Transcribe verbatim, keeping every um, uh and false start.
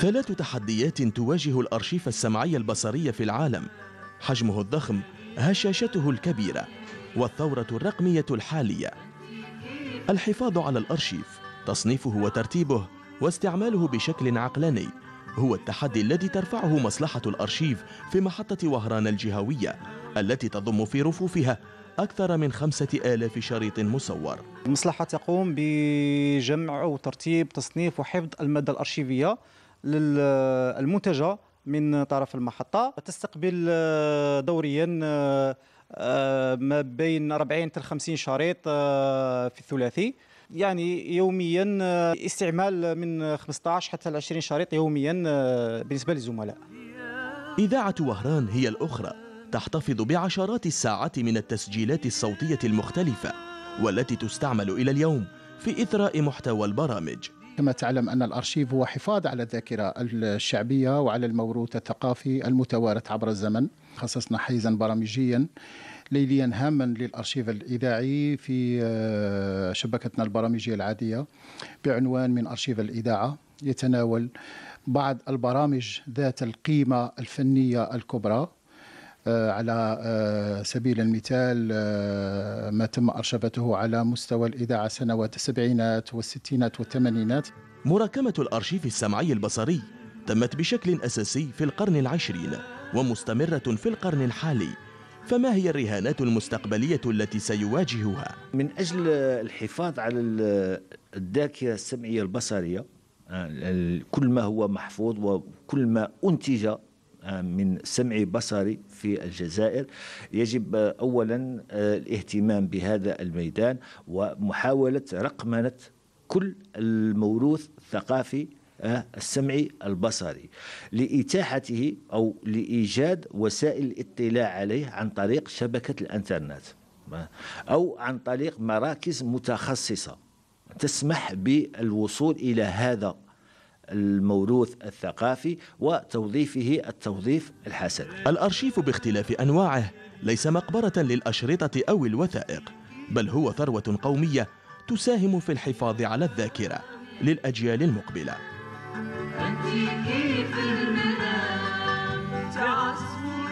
ثلاث تحديات تواجه الأرشيف السمعي البصري في العالم: حجمه الضخم، هشاشته الكبيرة، والثورة الرقمية الحالية. الحفاظ على الأرشيف، تصنيفه وترتيبه واستعماله بشكل عقلاني هو التحدي الذي ترفعه مصلحة الأرشيف في محطة وهران الجهوية التي تضم في رفوفها أكثر من خمسة آلاف شريط مصور. المصلحة تقوم بجمع وترتيب تصنيف وحفظ المادة الأرشيفية المنتجة من طرف المحطة. تستقبل دوريا ما بين أربعين إلى خمسين شريط في الثلاثي، يعني يوميا استعمال من خمسة عشر حتى عشرين شريط يوميا بالنسبة للزملاء. إذاعة وهران هي الأخرى تحتفظ بعشرات الساعات من التسجيلات الصوتية المختلفة والتي تستعمل إلى اليوم في إثراء محتوى البرامج. كما تعلم أن الأرشيف هو حفاظ على الذاكرة الشعبية وعلى الموروث الثقافي المتوارث عبر الزمن. خصصنا حيزا برامجيا ليليا هاما للأرشيف الإذاعي في شبكتنا البرامجية العادية بعنوان من أرشيف الإذاعة، يتناول بعض البرامج ذات القيمة الفنية الكبرى. على سبيل المثال ما تم أرشفته على مستوى الإذاعة سنوات السبعينات والستينات والثمانينات. مراكمة الأرشيف السمعي البصري تمت بشكل أساسي في القرن العشرين ومستمرة في القرن الحالي، فما هي الرهانات المستقبلية التي سيواجهها؟ من أجل الحفاظ على الذاكرة السمعية البصرية، كل ما هو محفوظ وكل ما أنتج من سمعي بصري في الجزائر يجب أولا الاهتمام بهذا الميدان ومحاولة رقمنة كل الموروث الثقافي السمعي البصري لإتاحته أو لإيجاد وسائل الاطلاع عليه عن طريق شبكة الإنترنت أو عن طريق مراكز متخصصة تسمح بالوصول إلى هذا الموروث الثقافي وتوظيفه التوظيف الحسن. الأرشيف باختلاف أنواعه ليس مقبرة للأشرطة أو الوثائق، بل هو ثروة قومية تساهم في الحفاظ على الذاكرة للأجيال المقبلة.